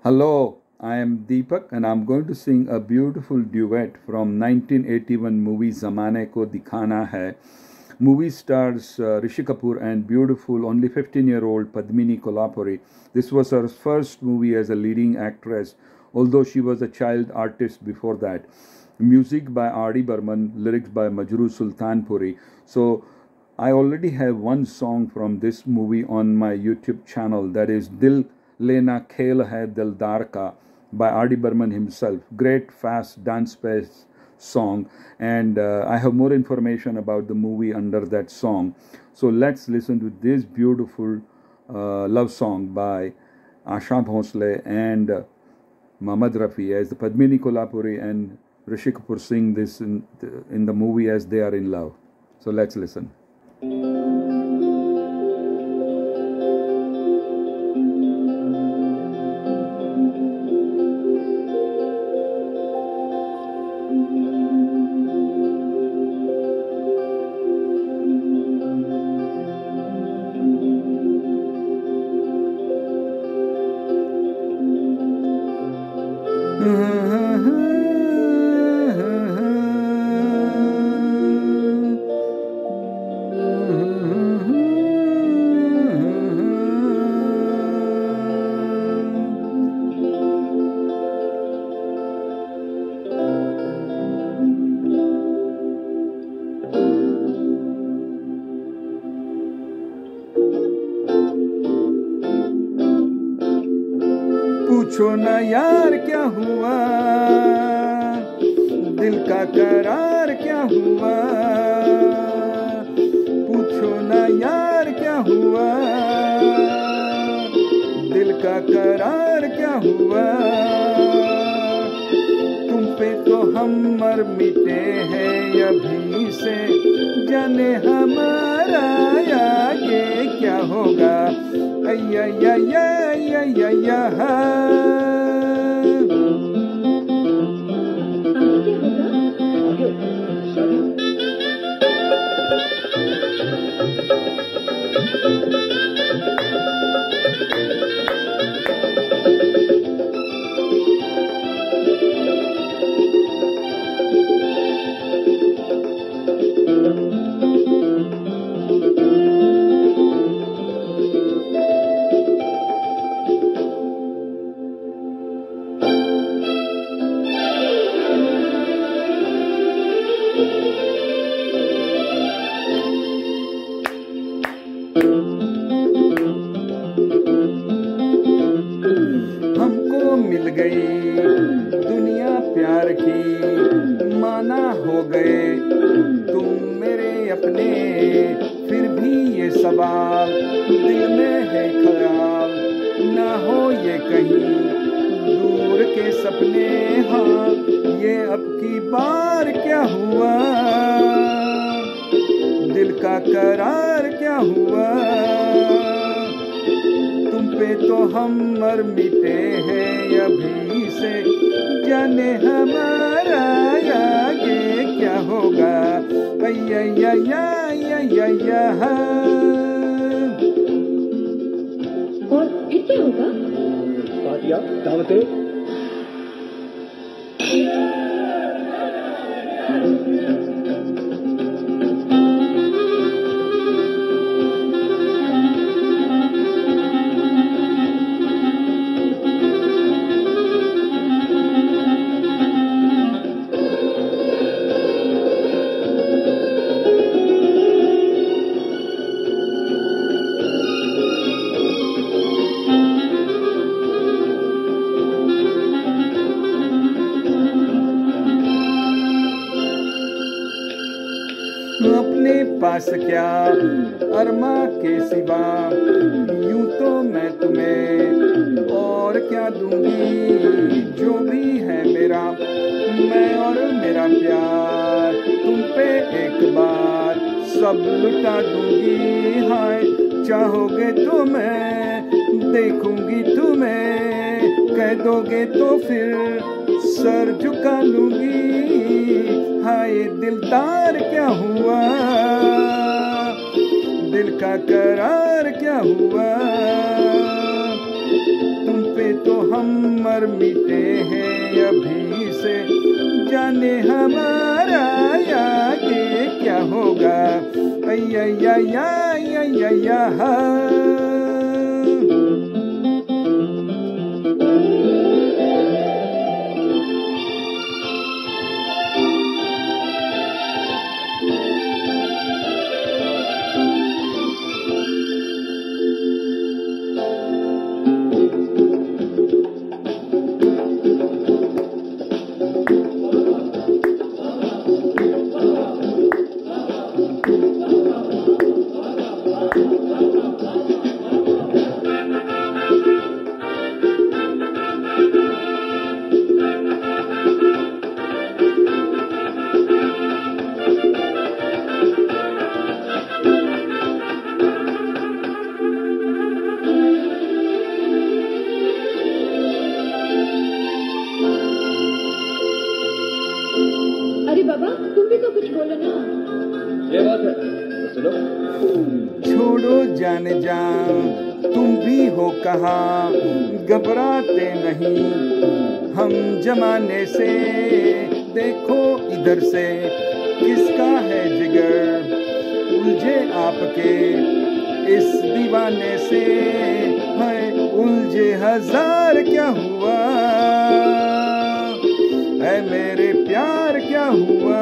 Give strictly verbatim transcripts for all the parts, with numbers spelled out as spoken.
Hello, I am Deepak and I'm going to sing a beautiful duet from nineteen eighty-one movie Zamane Ko Dikhana Hai. Movie stars uh, Rishi Kapoor and beautiful only fifteen-year-old Padmini Kolhapure. This was her first movie as a leading actress, although she was a child artist before that. Music by R D Burman, lyrics by Majrooh Sultanpuri. So I already have one song from this movie on my YouTube channel, that is Dil Lena Khel Hai Dildar Ka by R D Burman himself. Great fast dance pace song, and uh, I have more information about the movie under that song. So let's listen to this beautiful uh, love song by Asha Bhosle and uh, Mohammed Rafi, as the Padmini Kolhapure and Rishi Kapoor sing this in the, in the movie as they are in love. So let's listen. पूछो ना यार क्या हुआ, दिल का करार क्या हुआ। पूछो ना यार क्या हुआ, दिल का करार क्या हुआ। तुम पे तो हम मर मिटे हैं अभी से, जाने हमारा आगे क्या होगा। अय्या या या या या या मिल गई दुनिया प्यार की, माना हो गए तुम मेरे अपने। फिर भी ये सवाल दिल में है ख्याल, ना हो ये कहीं दूर के सपने। हाँ ये अब की बार क्या हुआ, दिल का करार क्या हुआ। तुम पे तो हम मर मिटे हैं अभी से, जाने हमारा आगे क्या होगा। अय्या या या या या या। और फिर क्या होगा? पार्टियां, दावतें। अपने पास क्या अरमा के सिवा, यूं तो मैं तुम्हें और क्या दूंगी। जो भी है मेरा मैं और मेरा प्यार, तुम पे एक बार सब लुटा दूंगी। हाय चाहोगे तो मैं देखूंगी तुम्हें, कह दोगे तो फिर सर झुका लूंगी। हाय दिलदार क्या हुआ, दिल का करार क्या हुआ। तुम पे तो हम अमर मिटे हैं अभी से, जाने हमारा आगे क्या होगा। या या या या या या छोड़ो जान जा, तुम भी हो कहाँ, घबराते नहीं हम जमाने से। देखो इधर से किसका है जिगर, उलझे आपके इस दीवाने से। है उलझे हजार क्या हुआ, है मेरे प्यार क्या हुआ।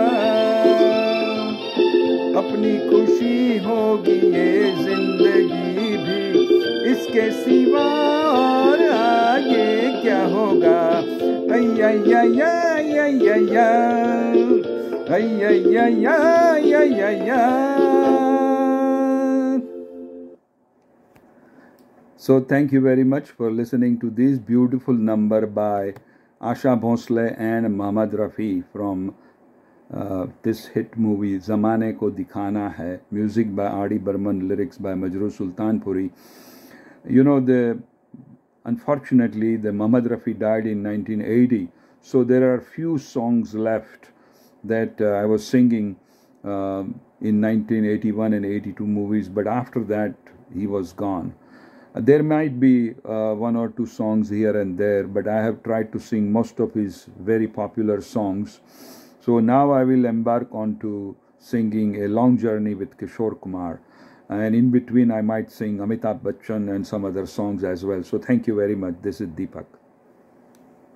अपनी खुशी होगी ये जिंदगी भी, इसके सिवा और आगे क्या होगा। या या या या या या या या या या या। So thank you very much for listening to this beautiful number by Asha Bhosle and Mohammed Rafi from Uh, this hit movie Zamane Ko Dikhana Hai, music by R D Burman, lyrics by Majrooh Sultanpuri. You know, the unfortunately the Mohammed Rafi died in nineteen eighty, so there are few songs left that uh, I was singing uh, in nineteen eighty-one and eighty-two movies, but after that he was gone. Uh, there might be uh, one or two songs here and there, but I have tried to sing most of his very popular songs. So now I will embark on to singing A Long Journey with Kishore Kumar, and in between I might sing Amitabh Bachchan and some other songs as well. So thank you very much. This is Deepak.